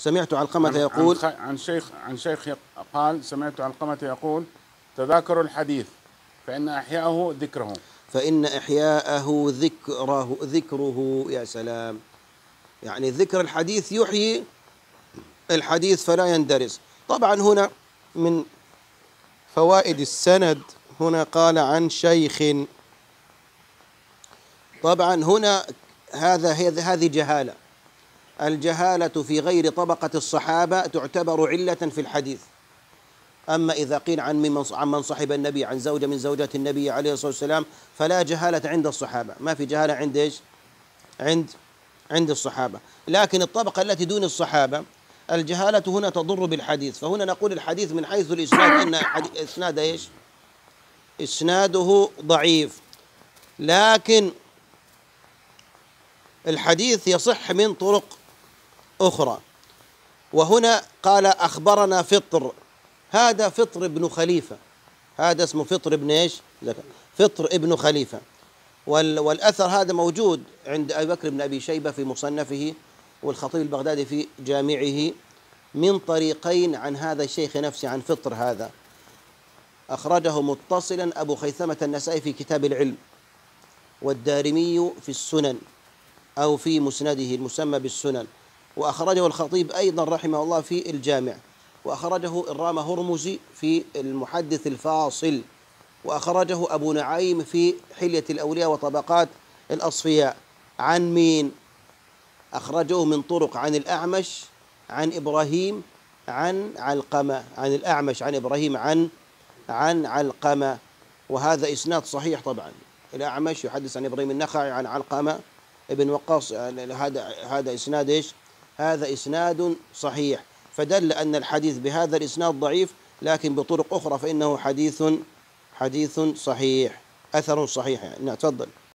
سمعت علقمة يقول عن شيخ قال: سمعت علقمة يقول: تذاكروا الحديث فإن إحياءه ذكره. فإن إحياءه ذكره. يا سلام، يعني ذكر الحديث يحيي الحديث فلا يندرس. طبعا هنا من فوائد السند، هنا قال عن شيخ. طبعا هنا هذه جهالة. الجهالة في غير طبقة الصحابة تعتبر علة في الحديث. أما إذا قيل عن من صحب النبي، عن زوجة من زوجات النبي عليه الصلاة والسلام، فلا جهالة عند الصحابة، ما في جهالة عند إيش؟ عند الصحابة. لكن الطبقة التي دون الصحابة الجهالة هنا تضر بالحديث. فهنا نقول الحديث من حيث الإسناد إن إسناد إيش؟ إسناده ضعيف، لكن الحديث يصح من طرق أخرى. وهنا قال أخبرنا فطر، هذا فطر ابن خليفة، هذا اسمه فطر ابن إيش؟ فطر ابن خليفة. والأثر هذا موجود عند أبي بكر بن أبي شيبة في مصنفه، والخطيب البغدادي في جامعه، من طريقين عن هذا الشيخ نفسه، عن فطر هذا. أخرجه متصلا أبو خيثمة النسائي في كتاب العلم، والدارمي في السنن أو في مسنده المسمى بالسنن، وأخرجه الخطيب أيضا رحمه الله في الجامع، وأخرجه الرام هرمزي في المحدث الفاصل، وأخرجه أبو نعيم في حلية الأولياء وطبقات الأصفياء. عن مين؟ أخرجه من طرق عن الأعمش عن إبراهيم عن علقمة، عن الأعمش عن إبراهيم عن علقمة، وهذا إسناد صحيح. طبعا الأعمش يحدث عن إبراهيم النخعي عن علقمة ابن وقاص، هذا إسناد إيش؟ هذا إسناد صحيح. فدل أن الحديث بهذا الإسناد ضعيف، لكن بطرق أخرى فإنه حديث صحيح، أثر صحيح يعني. تفضل.